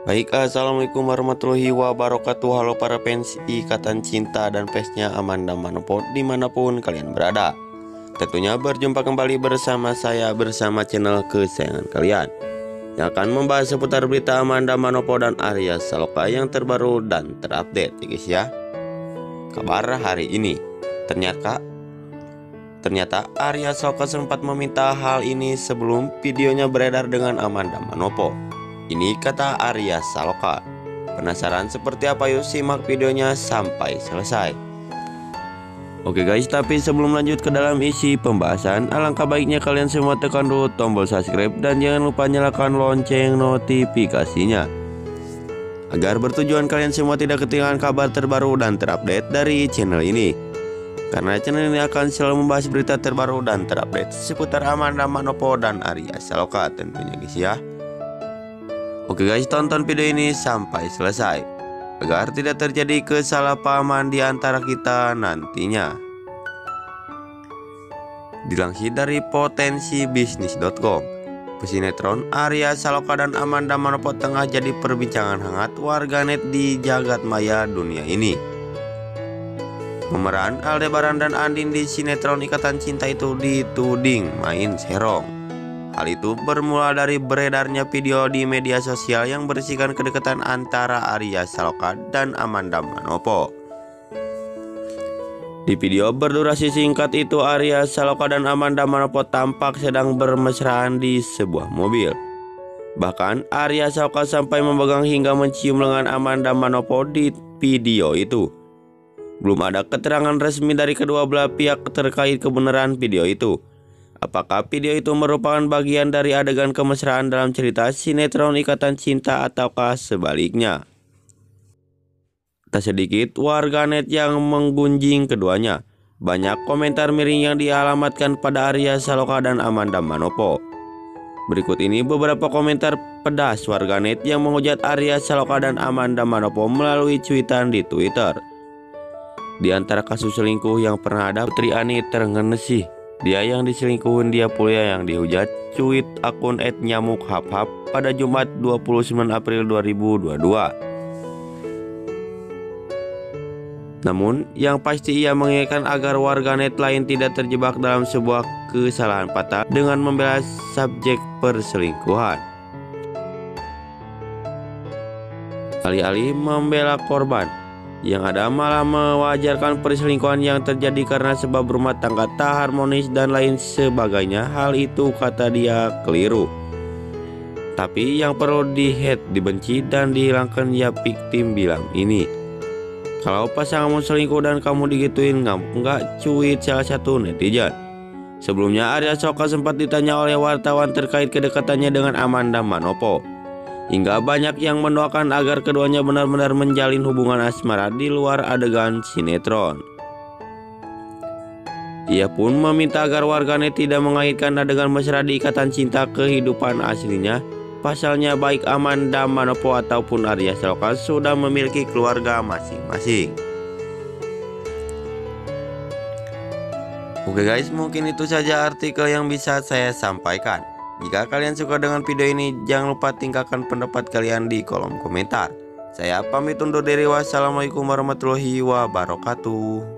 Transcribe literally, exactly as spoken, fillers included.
Baik, assalamualaikum warahmatullahi wabarakatuh. Halo para fans Ikatan Cinta dan fansnya Amanda Manopo dimanapun kalian berada. Tentunya berjumpa kembali bersama saya bersama channel kesayangan kalian yang akan membahas seputar berita Amanda Manopo dan Arya Saloka yang terbaru dan terupdate ya guys ya. Kabar hari ini, ternyata Ternyata Arya Saloka sempat meminta hal ini sebelum videonya beredar dengan Amanda Manopo. Ini kata Arya Saloka. Penasaran seperti apa? Yuk simak videonya sampai selesai. Oke guys, tapi sebelum lanjut ke dalam isi pembahasan, alangkah baiknya kalian semua tekan dulu tombol subscribe dan jangan lupa nyalakan lonceng notifikasinya, agar bertujuan kalian semua tidak ketinggalan kabar terbaru dan terupdate dari channel ini. Karena channel ini akan selalu membahas berita terbaru dan terupdate seputar Amanda Manopo dan Arya Saloka tentunya guys ya. Oke guys, tonton video ini sampai selesai agar tidak terjadi kesalahpahaman di antara kita nantinya. Dilansir dari potensi bisnis titik com, pesinetron Arya Saloka dan Amanda Manopo tengah jadi perbincangan hangat warganet di jagat maya dunia ini. Pemeran Aldebaran dan Andin di sinetron Ikatan Cinta itu dituding main serong. Hal itu bermula dari beredarnya video di media sosial yang berisikan kedekatan antara Arya Saloka dan Amanda Manopo. Di video berdurasi singkat itu, Arya Saloka dan Amanda Manopo tampak sedang bermesraan di sebuah mobil. Bahkan Arya Saloka sampai memegang hingga mencium lengan Amanda Manopo di video itu. Belum ada keterangan resmi dari kedua belah pihak terkait kebenaran video itu. Apakah video itu merupakan bagian dari adegan kemesraan dalam cerita sinetron Ikatan Cinta ataukah sebaliknya? Tak sedikit warganet yang menggunjing keduanya. Banyak komentar miring yang dialamatkan pada Arya Saloka dan Amanda Manopo. Berikut ini beberapa komentar pedas warganet yang menghujat Arya Saloka dan Amanda Manopo melalui cuitan di Twitter. Di antara kasus selingkuh yang pernah ada, Putri Ani Terngenesih. Dia yang diselingkuhin, dia pula yang dihujat, cuit akun et nyamuk hap hap pada Jumat dua puluh sembilan April dua ribu dua puluh dua. Namun yang pasti ia mengingatkan agar warganet lain tidak terjebak dalam sebuah kesalahan fatal dengan membela subjek perselingkuhan, alih-alih membela korban. Yang ada malah mewajarkan perselingkuhan yang terjadi karena sebab rumah tangga tak harmonis dan lain sebagainya. Hal itu kata dia keliru. Tapi yang perlu di-hate, dibenci dan dihilangkan ya victim bilang ini. Kalau pasanganmu selingkuh dan kamu digituin, ngamuk nggak, cuit salah satu netizen. Sebelumnya Arya Saloka sempat ditanya oleh wartawan terkait kedekatannya dengan Amanda Manopo. Hingga banyak yang mendoakan agar keduanya benar-benar menjalin hubungan asmara di luar adegan sinetron. Ia pun meminta agar warganet tidak mengaitkan adegan mesra di Ikatan Cinta kehidupan aslinya. Pasalnya baik Amanda Manopo ataupun Arya Saloka sudah memiliki keluarga masing-masing. Oke guys, mungkin itu saja artikel yang bisa saya sampaikan. Jika kalian suka dengan video ini, jangan lupa tinggalkan pendapat kalian di kolom komentar. Saya pamit undur diri, wassalamualaikum warahmatullahi wabarakatuh.